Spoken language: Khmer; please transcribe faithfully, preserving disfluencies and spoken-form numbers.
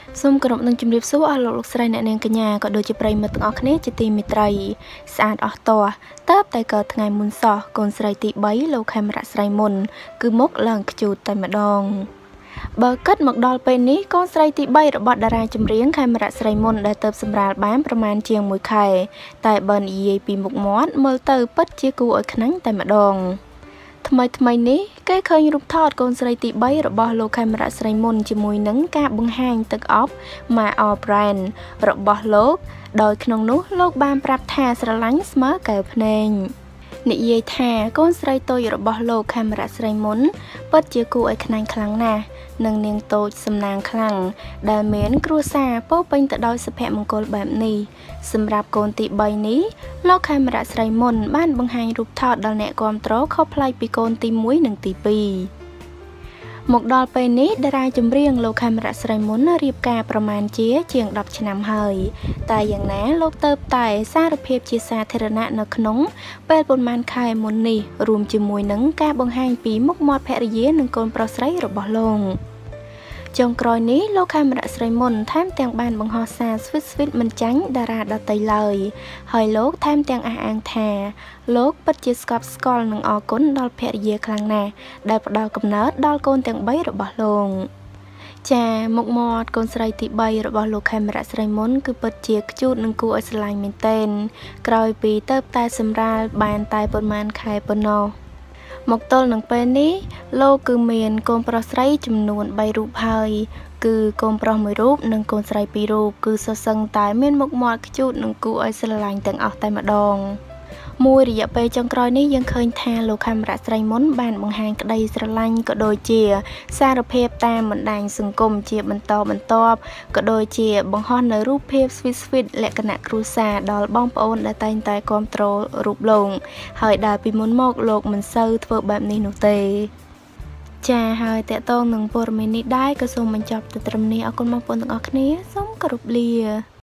Sumក្រុមនឹងជំរាបសួរអស់លោកលោកស្រីអ្នកនាងកញ្ញាក៏ដូចជាប្រិយមិត្តទាំងអស់គ្នាជាទីមេត្រីស្អាតអស់តោះតើបតែក៏ថ្ងៃមុនសោះកូនស្រីទីបីលោកខេមរៈស្រីមុនគឺមុខឡើងខ្ជូតតែម្ដងបើគិតមកដល់ពេលនេះកូនស្រីទីបីរបស់តារាចម្រៀងខេមរៈស្រីមុនដែលទៅសម្រាលបានប្រមាណជាងមួយខែតែបើនិយាយពីមុខមាត់មើលទៅពិតជាគួរឲ្យខ្នាញ់តែម្ដងថ្មីថ្មីនេះគេឃើញរូបថតកូនស្រីទីបីរបស់លោកខេមរៈស្រីមុនជាមួយនឹងការបង្ហាញទឹកអប់ Mao Brand របស់លោកដោយក្នុងនោះលោកបានប្រាប់ថាស្រឡាញ់ស្មើកែវភ្នែកនិយាយថាកូនស្រីតូចរបស់លោកខេមរៈស្រីមុនពិតជាគួរឲ្យខ្នាញ់ខ្លាំងណាស់នឹងនាងតូចសំណាងខ្លាំងដែលមានគ្រួសារពោពេញទៅដោយសុភមង្គលបែបនេះសម្រាប់កូនទីបីនេះលោកខេមរៈស្រីមុនបានបង្ហាញរូបថតដល់អ្នកគាំទ្រខុសប្លែកពីកូនទីមួយនិងទីពីរមកដល់ពេលនេះតារាចម្រៀងលោកខេមរៈស្រីមុនរៀបការប្រមាណជាជាងដប់ឆ្នាំហើយតែយ៉ាងណាលោកទៅតែសារភាពជាសាធារណៈនៅក្នុងពេលប្រមាណខែមុននេះរួមជាមួយនឹងការបង្ហាញពីមុខមាត់ភរិយានិងកូនប្រុសស្រីរបស់លោកចុងក្រោយនេះលោកខេមរៈស្រីមុនថែមទាំងបានបង្ហោះសារស្វីតស្វីតមិនចាញ់តារាដទៃឡើយហើយលោកថែមទាំងអះអាងថាលោកពិតជាស្កប់ស្កល់និងអរគុណដល់ភរិយាខ្លាំងណាស់ដែលផ្ដល់កំណើតដល់កូនទាំងបីរបស់លោកចាមុខមាត់កូនស្រីទីបីរបស់លោកខេមរៈស្រីមុនគឺពិតជាខ្ជូតនិងគួរឲ្យស្រឡាញ់មែនទែនក្រោយពីទៅតែសម្រាលបានតែប្រហែលខែប៉ុណ្ណោះមកទល់នឹងពេលនេះលោកគឺមានកូនប្រុសស្រីចំនួនបីរូបហើយគឺកូនប្រុសមួយរូបនិងកូនស្រីពីររូបគឺសុទ្ធសឹងតែមានមុខមាត់ខ្ជូតនិងគួរឲ្យស្រឡាញ់ទាំងអស់តែម្ដងមួយរយៈពេលចុងក្រោយនេះយើងឃើញថាលោកខេមរៈស្រីមុនបានបង្ហាញក្តីស្រឡាញ់ក៏ដូចជាសារភាពតាមបណ្ដាញសង្គមជាបន្តបន្ទាប់ក៏ដូចជាបង្ហោះនៅរូបភាពស្វីតស្វីតលក្ខណៈគ្រួសារដល់បងប្អូនដែលតែងតែគាំទ្ររូបលោកហើយដែលពីមុនមកលោកមិនសូវធ្វើបែបនេះនោះទេចាហើយតកតងនឹងព័ត៌មាននេះដែរក៏សូមបញ្ចប់ទៅត្រឹមនេះអរគុណបងប្អូនទាំងអស់គ្នាសូមគោរពលា